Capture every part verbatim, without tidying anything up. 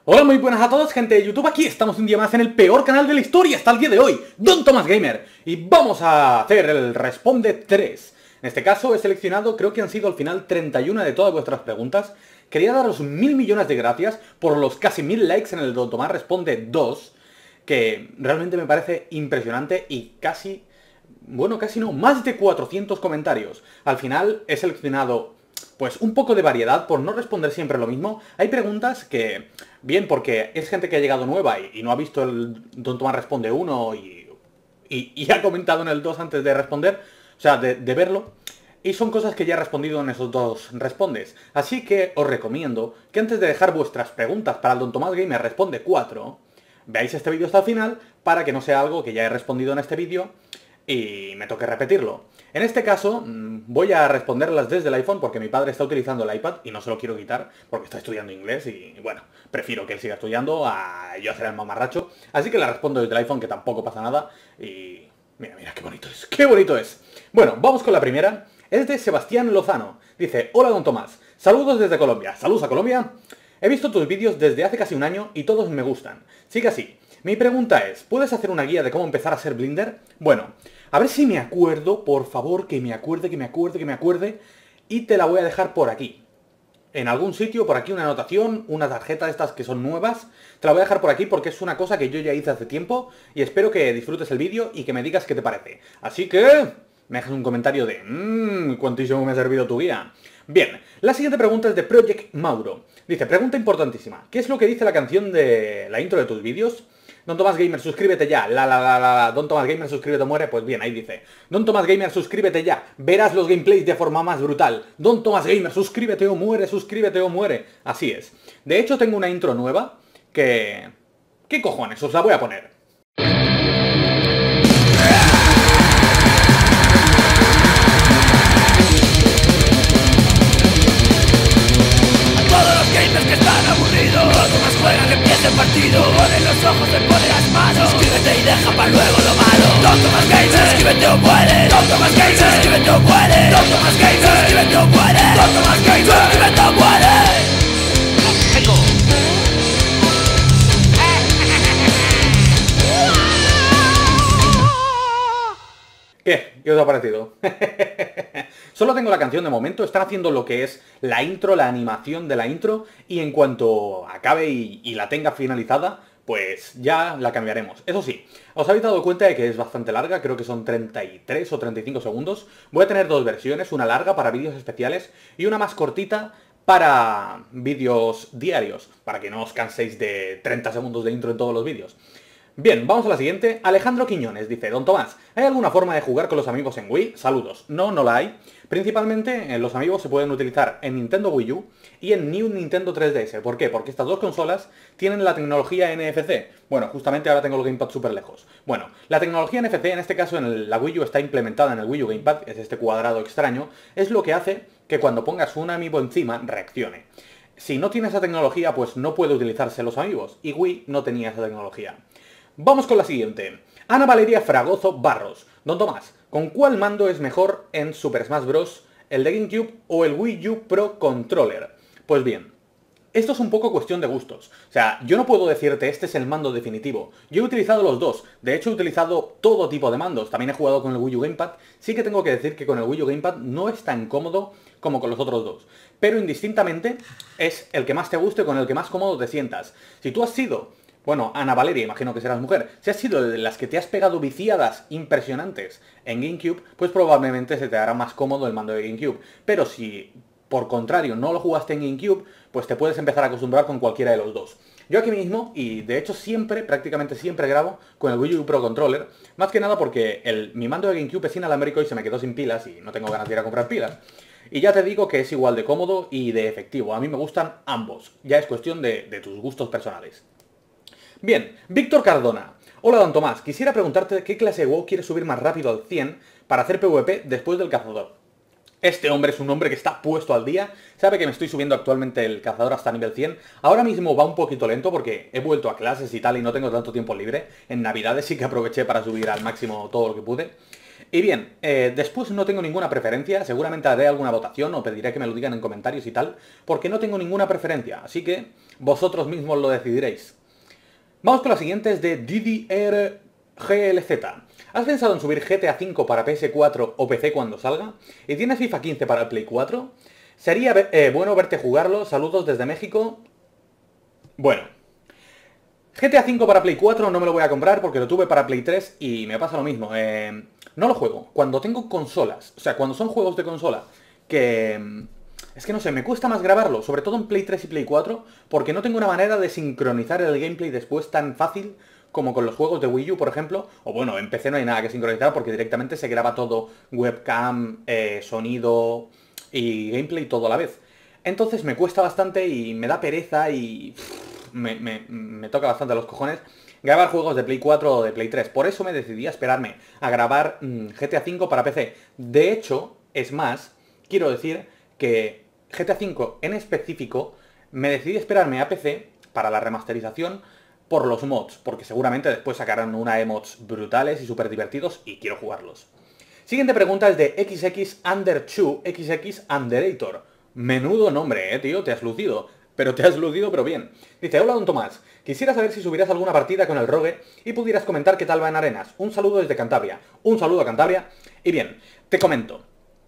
Hola, muy buenas a todos, gente de YouTube. Aquí estamos un día más en el peor canal de la historia hasta el día de hoy, Don Tomás Gamer. Y vamos a hacer el Responde tres. En este caso he seleccionado, creo que han sido al final treinta y una de todas vuestras preguntas. Quería daros mil millones de gracias por los casi mil likes en el Don Tomás Responde dos, que realmente me parece impresionante, y casi, bueno, casi no, más de cuatrocientos comentarios. Al final he seleccionado pues un poco de variedad, por no responder siempre lo mismo. Hay preguntas que, bien, porque es gente que ha llegado nueva y, y no ha visto el Don Tomás Responde uno y, y, y ha comentado en el dos antes de responder, o sea, de, de verlo. Y son cosas que ya he respondido en esos dos respondes. Así que os recomiendo que antes de dejar vuestras preguntas para el Don Tomás Gamer Responde cuatro, veáis este vídeo hasta el final, para que no sea algo que ya he respondido en este vídeo y me toque repetirlo. En este caso, voy a responderlas desde el iPhone porque mi padre está utilizando el iPad y no se lo quiero quitar porque está estudiando inglés y, bueno, prefiero que él siga estudiando a yo hacer el mamarracho. Así que la respondo desde el iPhone, que tampoco pasa nada. Y mira, mira, qué bonito es, qué bonito es. Bueno, vamos con la primera. Es de Sebastián Lozano. Dice: hola, Don Tomás. Saludos desde Colombia. Saludos a Colombia. He visto tus vídeos desde hace casi un año y todos me gustan. Sigue así. Mi pregunta es, ¿puedes hacer una guía de cómo empezar a ser Blender? Bueno, a ver si me acuerdo, por favor, que me acuerde, que me acuerde, que me acuerde, y te la voy a dejar por aquí. En algún sitio, por aquí una anotación, una tarjeta de estas que son nuevas, te la voy a dejar por aquí porque es una cosa que yo ya hice hace tiempo y espero que disfrutes el vídeo y que me digas qué te parece. Así que me dejas un comentario de mmm, cuantísimo me ha servido tu guía. Bien, la siguiente pregunta es de Project Mauro. Dice: pregunta importantísima, ¿qué es lo que dice la canción de la intro de tus vídeos? Don Tomás Gamer, suscríbete ya. La, la, la, la, la. Don Tomás Gamer, suscríbete, muere. Pues bien, ahí dice: Don Tomás Gamer, suscríbete ya. Verás los gameplays de forma más brutal. Don Tomás Gamer, suscríbete o muere, suscríbete o muere. Así es. De hecho, tengo una intro nueva que... ¿Qué cojones? Os la voy a poner. Juega que empiece el partido, pone los ojos, se pone las manos. Suscríbete y deja para luego lo malo. Don Tomás Gamer, suscríbete o muere. Don Tomás Gamer, suscríbete o muere. Don Tomás Gamer, suscríbete o muere. Don Tomás Gamer, suscríbete o muere. Eco. ¿Qué? ¿Qué os ha parecido? Solo tengo la canción de momento, están haciendo lo que es la intro, la animación de la intro, y en cuanto acabe y, y la tenga finalizada, pues ya la cambiaremos. Eso sí, os habéis dado cuenta de que es bastante larga, creo que son treinta y tres o treinta y cinco segundos. Voy a tener dos versiones, una larga para vídeos especiales y una más cortita para vídeos diarios, para que no os canséis de treinta segundos de intro en todos los vídeos. Bien, vamos a la siguiente. Alejandro Quiñones dice: Don Tomás, ¿hay alguna forma de jugar con los amigos en Wii? Saludos. No, no la hay. Principalmente, eh, los amigos se pueden utilizar en Nintendo Wii U y en New Nintendo tres D S. ¿Por qué? Porque estas dos consolas tienen la tecnología N F C. Bueno, justamente ahora tengo el Gamepad súper lejos. Bueno, la tecnología N F C, en este caso en el, la Wii U está implementada en el Wii U Gamepad, es este cuadrado extraño, es lo que hace que cuando pongas un amiibo encima, reaccione. Si no tiene esa tecnología, pues no puede utilizarse los amigos, y Wii no tenía esa tecnología. Vamos con la siguiente. Ana Valeria Fragoso Barros. Don Tomás, ¿con cuál mando es mejor en Super Smash Bros? ¿El de GameCube o el Wii U Pro Controller? Pues bien, esto es un poco cuestión de gustos. O sea, yo no puedo decirte este es el mando definitivo. Yo he utilizado los dos. De hecho, he utilizado todo tipo de mandos. También he jugado con el Wii U Gamepad. Sí que tengo que decir que con el Wii U Gamepad no es tan cómodo como con los otros dos. Pero indistintamente es el que más te guste, con el que más cómodo te sientas. Si tú has sido... Bueno, Ana Valeria, imagino que serás mujer. Si has sido de las que te has pegado viciadas impresionantes en GameCube, pues probablemente se te hará más cómodo el mando de GameCube. Pero si, por contrario, no lo jugaste en GameCube, pues te puedes empezar a acostumbrar con cualquiera de los dos. Yo aquí mismo, y de hecho siempre, prácticamente siempre grabo con el Wii U Pro Controller, más que nada porque el, mi mando de GameCube es inalámbrico y se me quedó sin pilas y no tengo ganas de ir a comprar pilas. Y ya te digo que es igual de cómodo y de efectivo. A mí me gustan ambos. Ya es cuestión de, de tus gustos personales. Bien, Víctor Cardona. Hola, Don Tomás, quisiera preguntarte qué clase de WoW quieres subir más rápido al cien para hacer PvP después del cazador. Este hombre es un hombre que está puesto al día, sabe que me estoy subiendo actualmente el cazador hasta nivel cien. Ahora mismo va un poquito lento porque he vuelto a clases y tal y no tengo tanto tiempo libre. En Navidades sí que aproveché para subir al máximo todo lo que pude. Y bien, eh, después no tengo ninguna preferencia, seguramente haré alguna votación o pediré que me lo digan en comentarios y tal, porque no tengo ninguna preferencia, así que vosotros mismos lo decidiréis. Vamos con la siguiente, es de D D R G L Z. ¿Has pensado en subir G T A cinco para P S cuatro o P C cuando salga? ¿Y tienes FIFA quince para el Play cuatro? Sería eh, bueno verte jugarlo, saludos desde México. Bueno, G T A cinco para Play cuatro no me lo voy a comprar porque lo tuve para Play tres y me pasa lo mismo. Eh, no lo juego. Cuando tengo consolas, o sea, cuando son juegos de consola, que... Es que no sé, me cuesta más grabarlo, sobre todo en Play tres y Play cuatro, porque no tengo una manera de sincronizar el gameplay después tan fácil como con los juegos de Wii U, por ejemplo. O bueno, en P C no hay nada que sincronizar porque directamente se graba todo, webcam, eh, sonido y gameplay todo a la vez. Entonces me cuesta bastante y me da pereza y... Me, me, me toca bastante los cojones grabar juegos de Play cuatro o de Play tres. Por eso me decidí a esperarme a grabar mmm, G T A cinco para P C. De hecho, es más, quiero decir que G T A cinco en específico me decidí a esperarme a P C para la remasterización por los mods, porque seguramente después sacarán una emotes brutales y súper divertidos y quiero jugarlos. Siguiente pregunta es de X X Under dos X X Underator. Menudo nombre, eh, tío, te has lucido. Pero te has lucido, pero bien. Dice, hola don Tomás, quisiera saber si subirás alguna partida con el Rogue y pudieras comentar qué tal va en Arenas. Un saludo desde Cantabria. Un saludo a Cantabria. Y bien, te comento.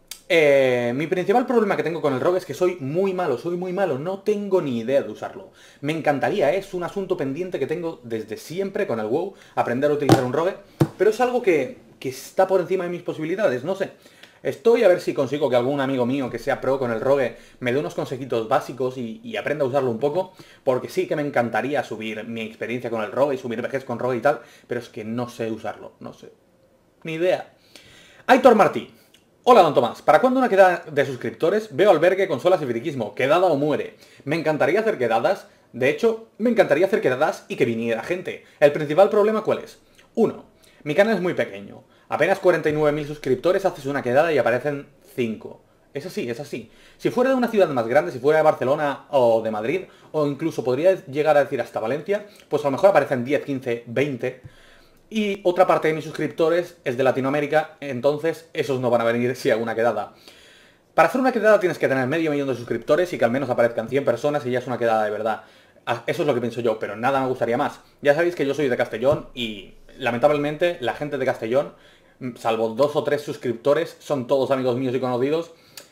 Eh, mi principal problema que tengo con el Rogue es que soy muy malo, soy muy malo, no tengo ni idea de usarlo. Me encantaría, es un asunto pendiente que tengo desde siempre con el WoW, aprender a utilizar un Rogue, pero es algo que, que está por encima de mis posibilidades, no sé. Estoy a ver si consigo que algún amigo mío que sea pro con el Rogue me dé unos consejitos básicos y, y aprenda a usarlo un poco, porque sí que me encantaría subir mi experiencia con el Rogue y subir V Gs con Rogue y tal, pero es que no sé usarlo, no sé. Ni idea. Aitor Martí. Hola don Tomás, ¿para cuándo una quedada de suscriptores? Veo albergue, consolas y friquismo, quedada o muere. Me encantaría hacer quedadas, de hecho, me encantaría hacer quedadas y que viniera gente. El principal problema ¿cuál es? Uno, mi canal es muy pequeño. Apenas cuarenta y nueve mil suscriptores, haces una quedada y aparecen cinco. Es así, es así. Si fuera de una ciudad más grande, si fuera de Barcelona o de Madrid, o incluso podría llegar a decir hasta Valencia, pues a lo mejor aparecen diez, quince, veinte. Y otra parte de mis suscriptores es de Latinoamérica, entonces esos no van a venir si hago una quedada. Para hacer una quedada tienes que tener medio millón de suscriptores y que al menos aparezcan cien personas y ya es una quedada de verdad. Eso es lo que pienso yo, pero nada me gustaría más. Ya sabéis que yo soy de Castellón y lamentablemente la gente de Castellón, salvo dos o tres suscriptores, son todos amigos míos y conocidos.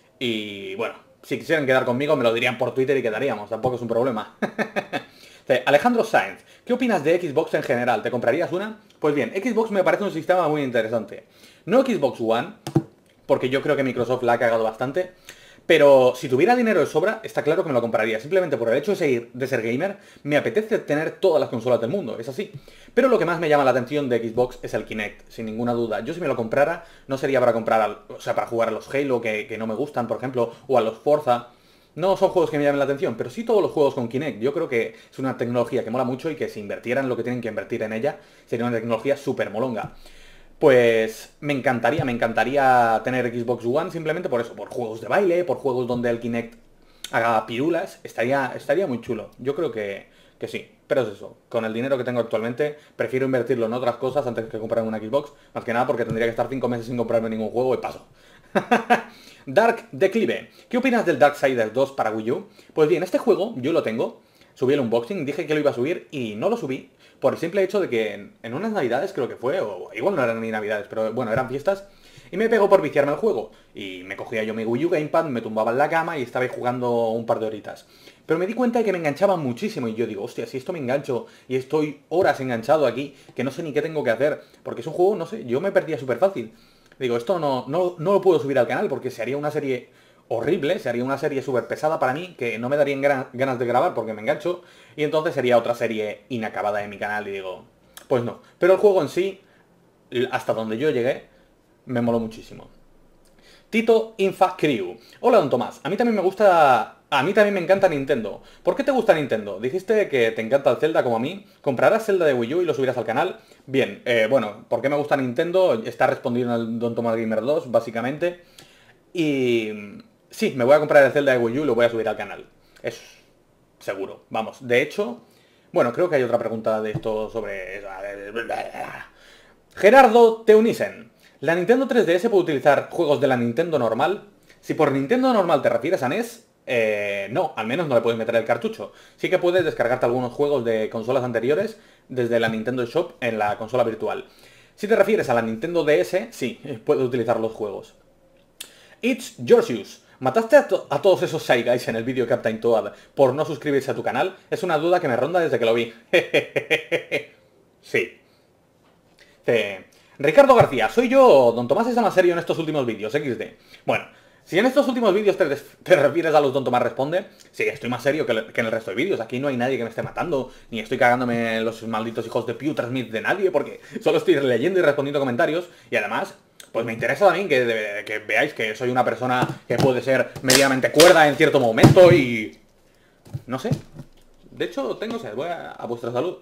Y bueno, si quisieran quedar conmigo me lo dirían por Twitter y quedaríamos, tampoco es un problema. Alejandro Sainz, ¿qué opinas de Xbox en general? ¿Te comprarías una? Pues bien, Xbox me parece un sistema muy interesante. No Xbox One, porque yo creo que Microsoft la ha cagado bastante, pero si tuviera dinero de sobra, está claro que me lo compraría. Simplemente por el hecho de ser, de ser gamer, me apetece tener todas las consolas del mundo, es así. Pero lo que más me llama la atención de Xbox es el Kinect, sin ninguna duda. Yo si me lo comprara, no sería para comprar, al, o sea, para jugar a los Halo, que, que no me gustan, por ejemplo, o a los Forza. No son juegos que me llamen la atención, pero sí todos los juegos con Kinect. Yo creo que es una tecnología que mola mucho y que si invirtieran lo que tienen que invertir en ella, sería una tecnología súper molonga. Pues me encantaría, me encantaría tener Xbox One simplemente por eso, por juegos de baile, por juegos donde el Kinect haga pirulas, estaría, estaría muy chulo. Yo creo que, que sí, pero es eso, con el dinero que tengo actualmente, prefiero invertirlo en otras cosas antes que comprar una Xbox, más que nada porque tendría que estar cinco meses sin comprarme ningún juego y paso. Dark Declive, ¿qué opinas del Darksiders dos para Wii U? Pues bien, este juego yo lo tengo, subí el unboxing, dije que lo iba a subir y no lo subí, por el simple hecho de que en, en unas navidades creo que fue, o igual no eran ni navidades, pero bueno, eran fiestas, y me pegó por viciarme el juego, y me cogía yo mi Wii U Gamepad, me tumbaba en la cama y estaba ahí jugando un par de horitas. Pero me di cuenta de que me enganchaba muchísimo y yo digo, hostia, si esto me engancho y estoy horas enganchado aquí, que no sé ni qué tengo que hacer, porque es un juego, no sé, yo me perdía súper fácil. Digo, esto no, no, no lo puedo subir al canal porque se haría una serie horrible, se haría una serie súper pesada para mí, que no me darían ganas de grabar porque me engancho, y entonces sería otra serie inacabada en mi canal y digo, pues no. Pero el juego en sí, hasta donde yo llegué, me moló muchísimo. Tito Infa Crew. Hola don Tomás, a mí también me gusta... A mí también me encanta Nintendo. ¿Por qué te gusta Nintendo? Dijiste que te encanta el Zelda como a mí. ¿Comprarás Zelda de Wii U y lo subirás al canal? Bien, eh, bueno, ¿por qué me gusta Nintendo? Está respondiendo el Don Tomás Gamer dos, básicamente. Y... sí, me voy a comprar el Zelda de Wii U y lo voy a subir al canal. Es seguro, vamos. De hecho... bueno, creo que hay otra pregunta de esto sobre... Gerardo Teunissen. ¿La Nintendo tres D S puede utilizar juegos de la Nintendo normal? Si por Nintendo normal te refieres a N E S, eh, no, al menos no le puedes meter el cartucho. Sí que puedes descargarte algunos juegos de consolas anteriores desde la Nintendo Shop en la consola virtual. Si te refieres a la Nintendo D S, sí, puedes utilizar los juegos. It's Georgius. ¿Mataste a, to a todos esos Shy Guys en el vídeo Captain Toad por no suscribirse a tu canal? Es una duda que me ronda desde que lo vi. Sí. Eh, Ricardo García, soy yo. Don Tomás está más serio en estos últimos vídeos, equis de. Bueno, si en estos últimos vídeos te, te refieres a los Don Tomás Responde, sí, estoy más serio que, que en el resto de vídeos. Aquí no hay nadie que me esté matando, ni estoy cagándome en los malditos hijos de Pew Transmit de nadie, porque solo estoy leyendo y respondiendo comentarios, y además, pues me interesa también que, de, que veáis que soy una persona que puede ser medianamente cuerda en cierto momento y... no sé. De hecho, tengo sed, voy a, a vuestra salud.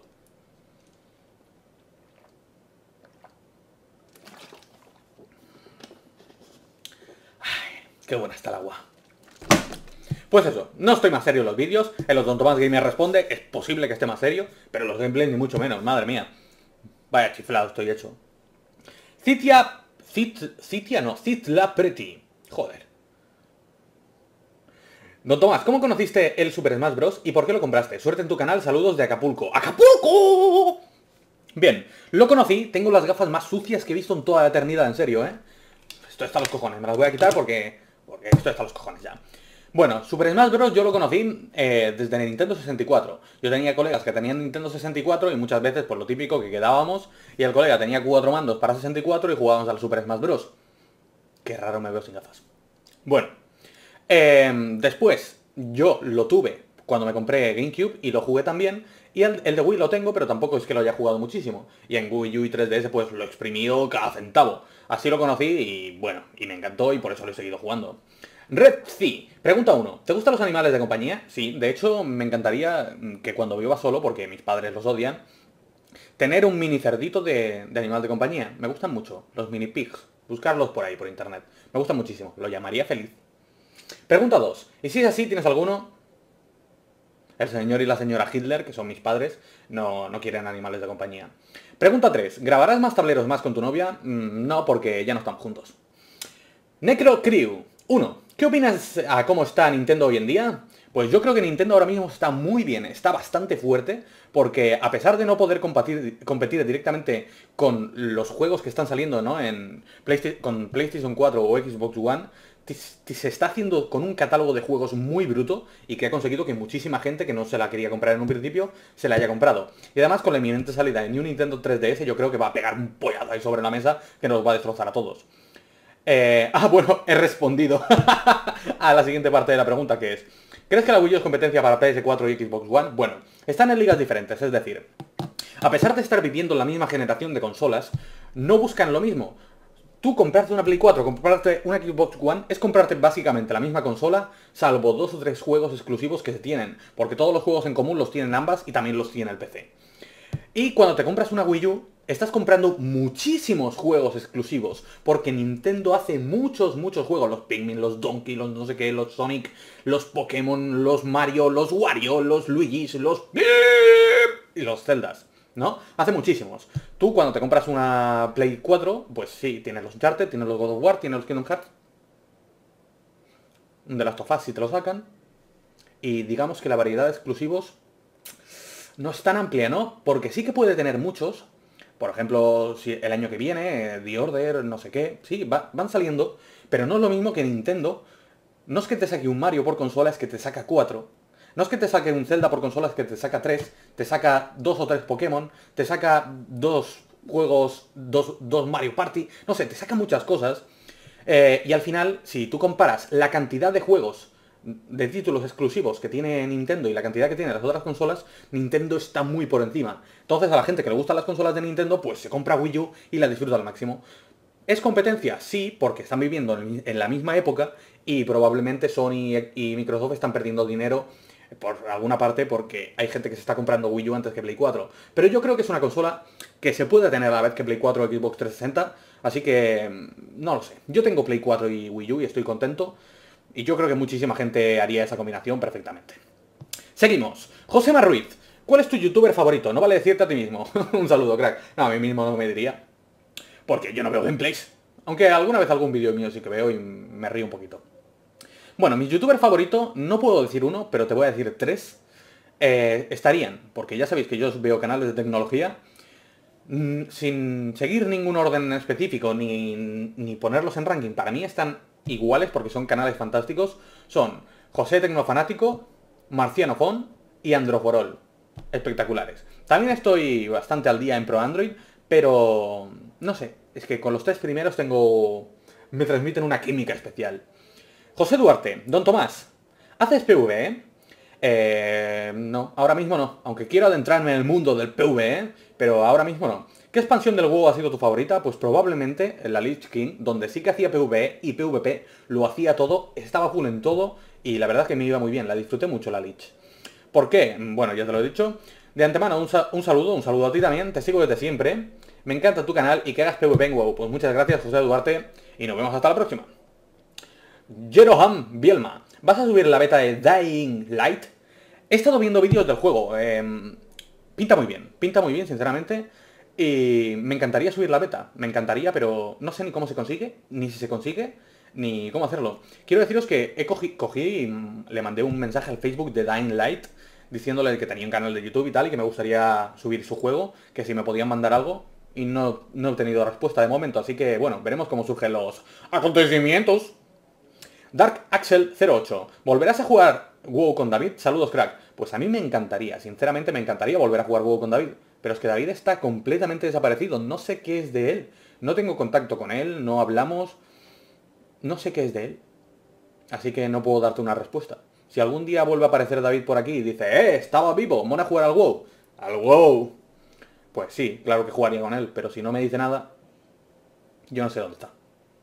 Qué buena está el agua. Pues eso, no estoy más serio en los vídeos. En los Don Tomás Gamer Responde es posible que esté más serio, pero en los gameplays ni mucho menos, madre mía. Vaya chiflado estoy hecho. Citia... Cit... Citia no, Citla Pretty. Joder. Don Tomás, ¿cómo conociste el Super Smash Bros? ¿Y por qué lo compraste? Suerte en tu canal, saludos de Acapulco. ¡Acapulco! Bien, lo conocí, tengo las gafas más sucias que he visto en toda la eternidad, en serio, ¿eh? Esto está a los cojones, me las voy a quitar porque... porque esto está a los cojones ya. Bueno, Super Smash Bros. Yo lo conocí eh, desde Nintendo sesenta y cuatro. Yo tenía colegas que tenían Nintendo sesenta y cuatro y muchas veces, por lo típico, que quedábamos y el colega tenía cuatro mandos para sesenta y cuatro y jugábamos al Super Smash Bros. Qué raro me veo sin gafas. Bueno, eh, después yo lo tuve cuando me compré GameCube y lo jugué también. Y el, el de Wii lo tengo, pero tampoco es que lo haya jugado muchísimo. Y en Wii U y tres D S pues lo he exprimido cada centavo. Así lo conocí y bueno, y me encantó y por eso lo he seguido jugando. Red C. Pregunta uno. ¿Te gustan los animales de compañía? Sí, de hecho me encantaría que cuando viva solo, porque mis padres los odian, tener un mini cerdito de, de animal de compañía. Me gustan mucho, los mini pigs. Buscarlos por ahí, por internet. Me gustan muchísimo, lo llamaría feliz. Pregunta dos. ¿Y si es así, tienes alguno? El señor y la señora Hitler, que son mis padres, no, no quieren animales de compañía. Pregunta tres. ¿Grabarás más tableros más con tu novia? Mm, no, porque ya no están juntos. Necro Crew. uno. ¿Qué opinas a cómo está Nintendo hoy en día? Pues yo creo que Nintendo ahora mismo está muy bien, está bastante fuerte, porque a pesar de no poder competir, competir directamente con los juegos que están saliendo, ¿no? En PlayStation, con PlayStation cuatro o Xbox One, se está haciendo con un catálogo de juegos muy bruto y que ha conseguido que muchísima gente que no se la quería comprar en un principio se la haya comprado. Y además con la inminente salida de New Nintendo tres D S yo creo que va a pegar un pollazo ahí sobre la mesa que nos va a destrozar a todos. Eh, ah, bueno, he respondido a la siguiente parte de la pregunta, que es: ¿crees que la Wii U es competencia para P S cuatro y Xbox One? Bueno, están en ligas diferentes, es decir, a pesar de estar viviendo en la misma generación de consolas, no buscan lo mismo. Tú comprarte una Play cuatro, comprarte una Xbox One, es comprarte básicamente la misma consola, salvo dos o tres juegos exclusivos que se tienen, porque todos los juegos en común los tienen ambas y también los tiene el P C. Y cuando te compras una Wii U, estás comprando muchísimos juegos exclusivos, porque Nintendo hace muchos, muchos juegos, los Pikmin, los Donkey, los no sé qué, los Sonic, los Pokémon, los Mario, los Wario, los Luigis, los... y los Zeldas, ¿no? Hace muchísimos. Tú cuando te compras una Play cuatro, pues sí, tienes los Uncharted, tienes los God of War, tienes los Kingdom Hearts, de las Us si te lo sacan, y digamos que la variedad de exclusivos no es tan amplia, ¿no? Porque sí que puede tener muchos. Por ejemplo, si el año que viene, The Order, no sé qué, sí, va, van saliendo, pero no es lo mismo que Nintendo. No es que te saque un Mario por consola, es que te saca cuatro. No es que te saque un Zelda por consola, es que te saca tres. Te saca dos o tres Pokémon, te saca dos juegos, dos, dos Mario Party, no sé, te saca muchas cosas. Eh, y al final, si tú comparas la cantidad de juegos, de títulos exclusivos que tiene Nintendo y la cantidad que tiene las otras consolas, Nintendo está muy por encima. Entonces a la gente que le gustan las consolas de Nintendo, pues se compra Wii U y la disfruta al máximo. ¿Es competencia? Sí, porque están viviendo en la misma época y probablemente Sony y Microsoft están perdiendo dinero por alguna parte porque hay gente que se está comprando Wii U antes que Play cuatro. Pero yo creo que es una consola que se puede tener a la vez que Play cuatro o Xbox trescientos sesenta, así que no lo sé. Yo tengo Play cuatro y Wii U y estoy contento. Y yo creo que muchísima gente haría esa combinación perfectamente. Seguimos. Josema Ruiz. ¿Cuál es tu youtuber favorito? No vale decirte a ti mismo. Un saludo, crack. No, a mí mismo no me diría. Porque yo no veo gameplays. Aunque alguna vez algún vídeo mío sí que veo y me río un poquito. Bueno, mi youtuber favorito, no puedo decir uno, pero te voy a decir tres. Eh, estarían, porque ya sabéis que yo veo canales de tecnología, mmm, sin seguir ningún orden específico, ni, ni ponerlos en ranking. Para mí están iguales porque son canales fantásticos. Son José Tecnofanático, Marciano Fon y Androforol. Espectaculares. También estoy bastante al día en Pro Android, pero no sé, es que con los tres primeros tengo... me transmiten una química especial. José Duarte, Don Tomás, ¿haces PvE? Eh, no, ahora mismo no, aunque quiero adentrarme en el mundo del PvE, pero ahora mismo no. ¿Qué expansión del WoW ha sido tu favorita? Pues probablemente la Lich King, donde sí que hacía PvE y PvP, lo hacía todo, estaba full en todo, y la verdad es que me iba muy bien, la disfruté mucho la Lich. ¿Por qué? Bueno, ya te lo he dicho. De antemano, un, sa un saludo, un saludo a ti también, te sigo desde siempre. Me encanta tu canal y que hagas PvP en WoW. Pues muchas gracias, José Duarte, y nos vemos hasta la próxima. Jeroham Bielma, ¿vas a subir la beta de Dying Light? He estado viendo vídeos del juego, eh, pinta muy bien, pinta muy bien, sinceramente, y me encantaría subir la beta, me encantaría, pero no sé ni cómo se consigue, ni si se consigue, ni cómo hacerlo. Quiero deciros que he cogí, cogí y le mandé un mensaje al Facebook de Dying Light, diciéndole que tenía un canal de YouTube y tal, y que me gustaría subir su juego, que si me podían mandar algo, y no, no he obtenido respuesta de momento, así que bueno, veremos cómo surgen los acontecimientos. Dark Axel cero ocho, ¿volverás a jugar WoW con David? Saludos, crack. Pues a mí me encantaría, sinceramente me encantaría volver a jugar WoW con David, pero es que David está completamente desaparecido, no sé qué es de él, no tengo contacto con él, no hablamos, no sé qué es de él, así que no puedo darte una respuesta. Si algún día vuelve a aparecer David por aquí y dice, ¡eh, estaba vivo, mola jugar al WoW! ¡Al WoW! Pues sí, claro que jugaría con él, pero si no me dice nada, yo no sé dónde está.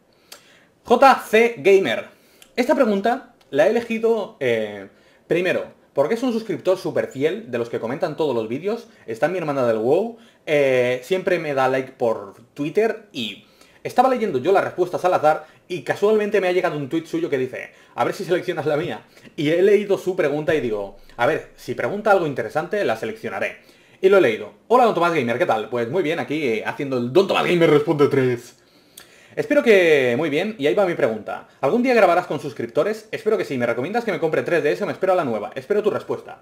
J C Gamer. Esta pregunta la he elegido, eh, primero, porque es un suscriptor súper fiel, de los que comentan todos los vídeos, está en mi hermana del WoW, eh, siempre me da like por Twitter y estaba leyendo yo las respuestas al azar y casualmente me ha llegado un tweet suyo que dice, a ver si seleccionas la mía. Y he leído su pregunta y digo, a ver, si pregunta algo interesante, la seleccionaré. Y lo he leído. Hola, Don Tomás Gamer, ¿qué tal? Pues muy bien, aquí eh, haciendo el Don Tomás Gamer Responde tres. Espero que muy bien, y ahí va mi pregunta. ¿Algún día grabarás con suscriptores? Espero que sí. ¿Me recomiendas que me compre tres D S o me espero a la nueva? Espero tu respuesta.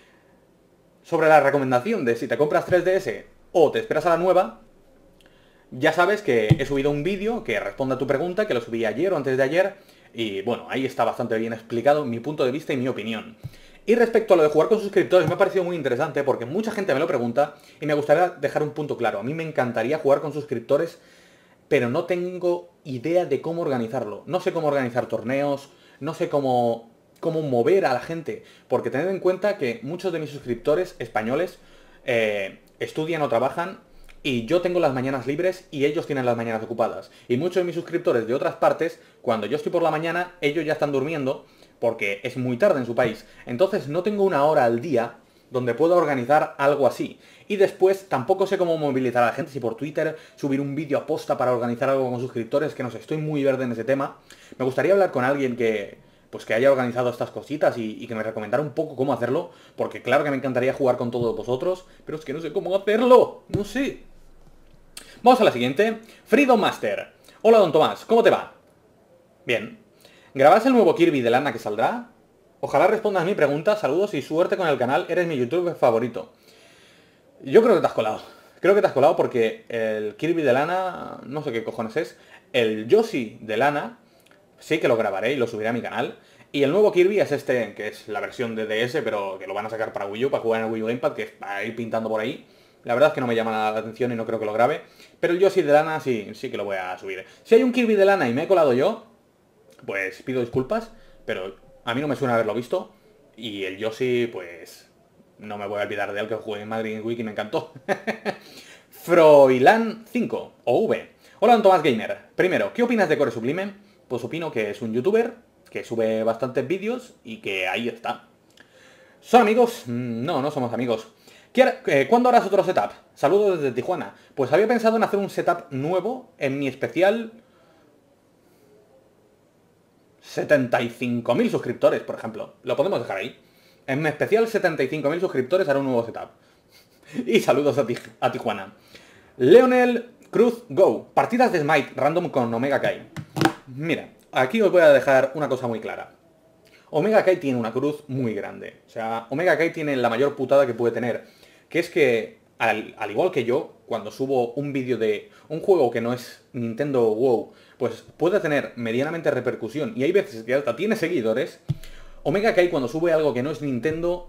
Sobre la recomendación de si te compras tres D S o te esperas a la nueva, ya sabes que he subido un vídeo que responde a tu pregunta, que lo subí ayer o antes de ayer, y bueno, ahí está bastante bien explicado mi punto de vista y mi opinión. Y respecto a lo de jugar con suscriptores, me ha parecido muy interesante porque mucha gente me lo pregunta y me gustaría dejar un punto claro. A mí me encantaría jugar con suscriptores, pero no tengo idea de cómo organizarlo. No sé cómo organizar torneos, no sé cómo, cómo mover a la gente, porque tened en cuenta que muchos de mis suscriptores españoles eh, estudian o trabajan y yo tengo las mañanas libres y ellos tienen las mañanas ocupadas. Y muchos de mis suscriptores de otras partes, cuando yo estoy por la mañana, ellos ya están durmiendo porque es muy tarde en su país. Entonces no tengo una hora al día donde pueda organizar algo así. Y después tampoco sé cómo movilizar a la gente, si por Twitter subir un vídeo a posta para organizar algo con suscriptores, que no sé, estoy muy verde en ese tema. Me gustaría hablar con alguien que, pues que haya organizado estas cositas y, y que me recomendara un poco cómo hacerlo, porque claro que me encantaría jugar con todos vosotros, pero es que no sé cómo hacerlo, no sé. Vamos a la siguiente. Freedom Master. Hola, Don Tomás, ¿cómo te va? Bien. ¿Grabarás el nuevo Kirby de Lana que saldrá? Ojalá respondas mi pregunta, saludos y suerte con el canal, eres mi youtuber favorito. Yo creo que te has colado. Creo que te has colado porque el Kirby de Lana, no sé qué cojones es. El Yoshi de Lana, sí que lo grabaré y lo subiré a mi canal. Y el nuevo Kirby es este, que es la versión de D S, pero que lo van a sacar para Wii U, para jugar en el Wii U Gamepad, que va a ir pintando por ahí. La verdad es que no me llama la atención y no creo que lo grabe. Pero el Yoshi de Lana sí, sí que lo voy a subir. Si hay un Kirby de Lana y me he colado yo, pues pido disculpas, pero a mí no me suena haberlo visto. Y el Yoshi, pues no me voy a olvidar de él, que jugué en Madrid en Wiki y me encantó. Froilan cinco, o V. Hola, Don Tomás Gamer. Primero, ¿qué opinas de Core Sublime? Pues opino que es un youtuber que sube bastantes vídeos y que ahí está. ¿Son amigos? No, no somos amigos. ¿Cuándo harás otro setup? Saludos desde Tijuana. Pues había pensado en hacer un setup nuevo en mi especial setenta y cinco mil suscriptores, por ejemplo. Lo podemos dejar ahí. En mi especial setenta y cinco mil suscriptores haré un nuevo setup. Y saludos a, Tij a Tijuana. Leonel Cruz Go. Partidas de Smite random con Omega Kai. Mira, aquí os voy a dejar una cosa muy clara. Omega Kai tiene una cruz muy grande. O sea, Omega Kai tiene la mayor putada que puede tener. Que es que, al, al igual que yo, cuando subo un vídeo de un juego que no es Nintendo WoW, pues puede tener medianamente repercusión. Y hay veces que hasta tiene seguidores. Omega Kai cuando sube algo que no es Nintendo...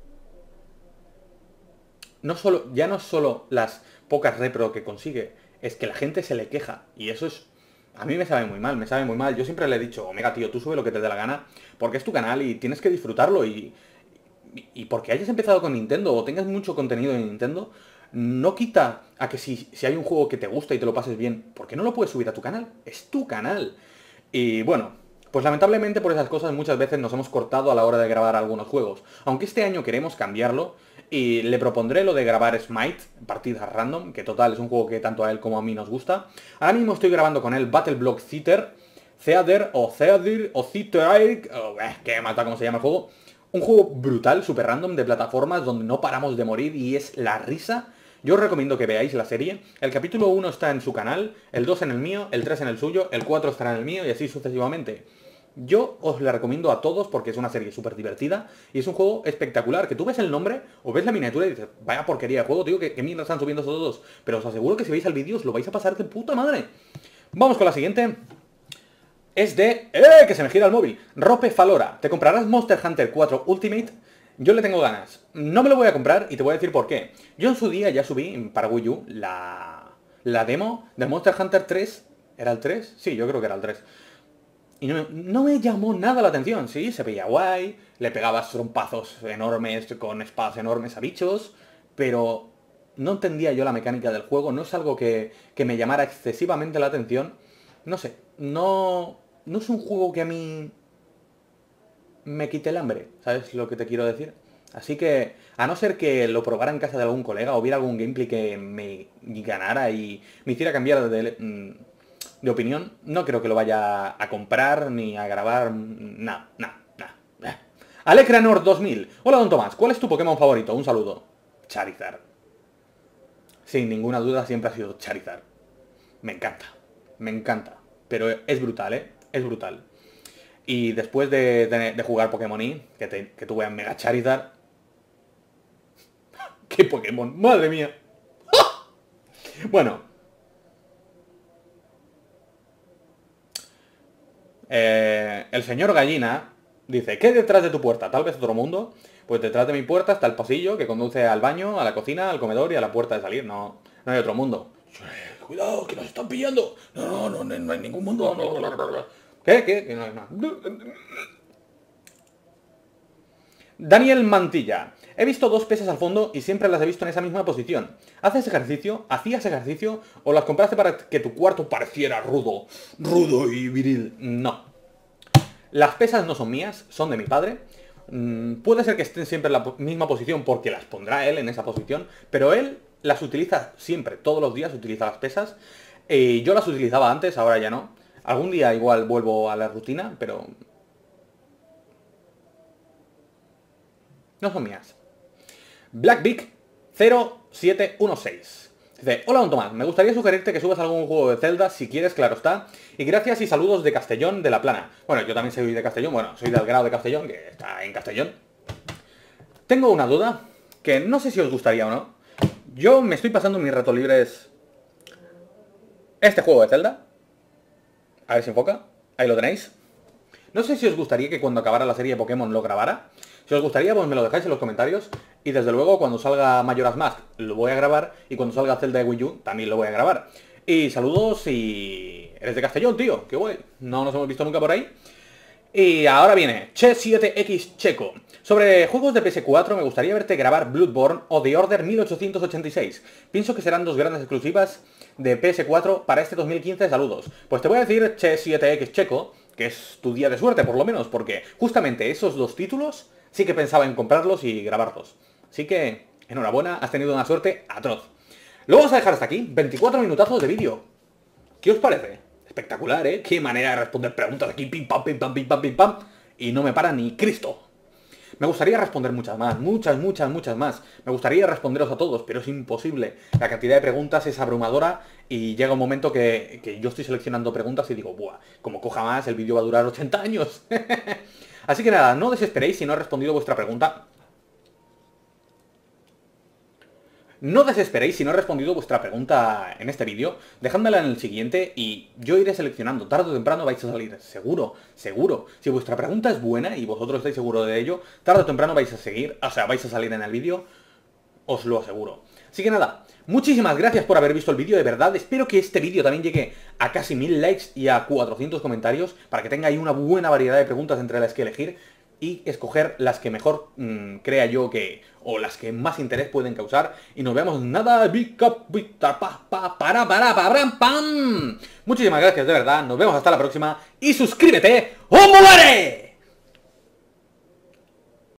No solo, ya no es solo las pocas repro que consigue, es que la gente se le queja. Y eso es... A mí me sabe muy mal, me sabe muy mal. Yo siempre le he dicho, Omega, tío, tú sube lo que te dé la gana, porque es tu canal y tienes que disfrutarlo. Y, y, y porque hayas empezado con Nintendo o tengas mucho contenido en Nintendo, no quita a que si, si hay un juego que te gusta y te lo pases bien, ¿por qué no lo puedes subir a tu canal? Es tu canal. Y bueno, pues lamentablemente por esas cosas muchas veces nos hemos cortado a la hora de grabar algunos juegos. Aunque este año queremos cambiarlo y le propondré lo de grabar Smite, partidas random, que total es un juego que tanto a él como a mí nos gusta. Ahora mismo estoy grabando con él Battle Block Theater, Theater o Theater o Theater, oh, eh, que mata cómo se llama el juego. Un juego brutal, super random, de plataformas donde no paramos de morir y es la risa. Yo os recomiendo que veáis la serie. El capítulo uno está en su canal, el dos en el mío, el tres en el suyo, el cuatro estará en el mío y así sucesivamente. Yo os la recomiendo a todos porque es una serie súper divertida y es un juego espectacular, que tú ves el nombre o ves la miniatura y dices, vaya porquería de juego, tío, que, que mierda están subiendo estos dos. Pero os aseguro que si veis el vídeo os lo vais a pasar de puta madre. Vamos con la siguiente. Es de... ¡Eh! Que se me gira el móvil. Rope Falora. ¿Te comprarás Monster Hunter cuatro Ultimate? Yo le tengo ganas. No me lo voy a comprar y te voy a decir por qué. Yo en su día ya subí para Wii U la, la demo del Monster Hunter tres. ¿Era el tres? Sí, yo creo que era el tres. Y no, no me llamó nada la atención, sí, se veía guay, le pegabas trompazos enormes con espadas enormes a bichos, pero no entendía yo la mecánica del juego, no es algo que, que me llamara excesivamente la atención. No sé, no, no es un juego que a mí me quite el hambre, ¿sabes lo que te quiero decir? Así que, a no ser que lo probara en casa de algún colega o viera algún gameplay que me ganara y me hiciera cambiar de... de opinión, no creo que lo vaya a comprar ni a grabar, nada, nada, nada. Alecranor dos mil. Hola, don Tomás, ¿cuál es tu Pokémon favorito? Un saludo. Charizard. Sin ninguna duda siempre ha sido Charizard. Me encanta, me encanta. Pero es brutal, ¿eh? Es brutal. Y después de, de, de jugar Pokémon Y, que, te, que tuve a Mega Charizard... ¡Qué Pokémon! ¡Madre mía! Bueno... Eh, el señor Gallina dice, ¿qué hay detrás de tu puerta? Tal vez otro mundo. Pues detrás de mi puerta está el pasillo que conduce al baño, a la cocina, al comedor y a la puerta de salir. No, no hay otro mundo. Cuidado, que nos están pillando. No, no, no, no hay ningún mundo. ¿Qué? ¿Qué? ¿Qué? No, no. Daniel Mantilla. He visto dos pesas al fondo y siempre las he visto en esa misma posición. ¿Haces ejercicio? ¿Hacías ejercicio? ¿O las compraste para que tu cuarto pareciera rudo? Rudo y viril. No. Las pesas no son mías, son de mi padre. Mm, puede ser que estén siempre en la misma posición porque las pondrá él en esa posición, pero él las utiliza siempre, todos los días utiliza las pesas. Eh, yo las utilizaba antes, ahora ya no. Algún día igual vuelvo a la rutina, pero... no son mías. Blackbeak cero siete uno seis. Dice, hola don Tomás, me gustaría sugerirte que subas algún juego de Zelda, si quieres, claro está. Y gracias y saludos de Castellón, de La Plana. Bueno, yo también soy de Castellón, bueno, soy del grado de Castellón, que está en Castellón. Tengo una duda, que no sé si os gustaría o no. Yo me estoy pasando mis ratos libres este juego de Zelda. A ver si enfoca, ahí lo tenéis. No sé si os gustaría que cuando acabara la serie de Pokémon lo grabara. Si os gustaría, pues me lo dejáis en los comentarios. Y desde luego, cuando salga Majora's Mask, lo voy a grabar. Y cuando salga Zelda de Wii U, también lo voy a grabar. Y saludos y... eres de Castellón, tío. Qué guay. No nos hemos visto nunca por ahí. Y ahora viene Che siete X Checo. Sobre juegos de P S cuatro, me gustaría verte grabar Bloodborne o The Order mil ochocientos ochenta y seis. Pienso que serán dos grandes exclusivas de P S cuatro para este dos mil quince. Saludos. Pues te voy a decir, Che siete X Checo, que es tu día de suerte, por lo menos, porque justamente esos dos títulos sí que pensaba en comprarlos y grabarlos. Así que, enhorabuena, has tenido una suerte atroz. Lo vamos a dejar hasta aquí, veinticuatro minutazos de vídeo. ¿Qué os parece? Espectacular, ¿eh? Qué manera de responder preguntas aquí, pim pam, pim pam, pim pam, pim pam. Y no me para ni Cristo. Me gustaría responder muchas más, muchas, muchas, muchas más. Me gustaría responderos a todos, pero es imposible. La cantidad de preguntas es abrumadora y llega un momento que, que yo estoy seleccionando preguntas y digo, buah, como coja más, el vídeo va a durar ochenta años. Así que nada, no desesperéis si no he respondido vuestra pregunta. No desesperéis si no he respondido vuestra pregunta en este vídeo, dejádmela en el siguiente y yo iré seleccionando. Tarde o temprano vais a salir, seguro, seguro. Si vuestra pregunta es buena y vosotros estáis seguros de ello, tarde o temprano vais a seguir, o sea, vais a salir en el vídeo, os lo aseguro. Así que nada, muchísimas gracias por haber visto el vídeo, de verdad. Espero que este vídeo también llegue a casi mil likes y a cuatrocientos comentarios, para que tenga ahí una buena variedad de preguntas entre las que elegir y escoger las que mejor mmm, crea yo que, o las que más interés pueden causar. Y nos vemos nada, pa, pa, para, para, para, pam. Muchísimas gracias de verdad, nos vemos hasta la próxima y suscríbete o muere.